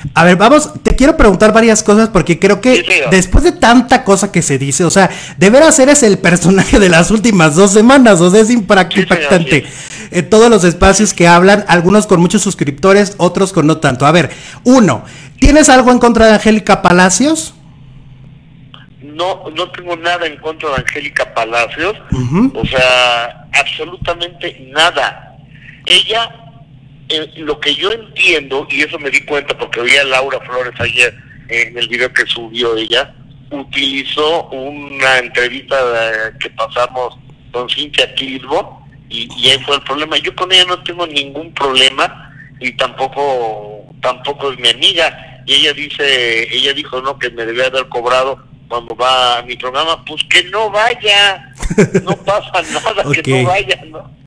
A ver, vamos, te quiero preguntar varias cosas porque creo Sí, que señor. después de tanta cosa que se dice, o sea, de veras eres el personaje de las últimas 2 semanas, o sea, es Sí, señor, así impactante. es. En todos los espacios que hablan, algunos con muchos suscriptores, otros con no tanto. A ver, uno, ¿tienes algo en contra de Angélica Palacios? No, no tengo nada en contra de Angélica Palacios, Ujú. o sea, absolutamente nada. Ella, lo que yo entiendo, y eso me di cuenta porque oí a Laura Flores ayer en el video que subió ella, utilizó una entrevista que pasamos con Cintia Kilbo, y ahí fue el problema. Yo con ella no tengo ningún problema, y tampoco es mi amiga, y ella dijo no, que me debía haber cobrado cuando va a mi programa. Pues que no vaya, no pasa nada, que no Ok. vaya, ¿no?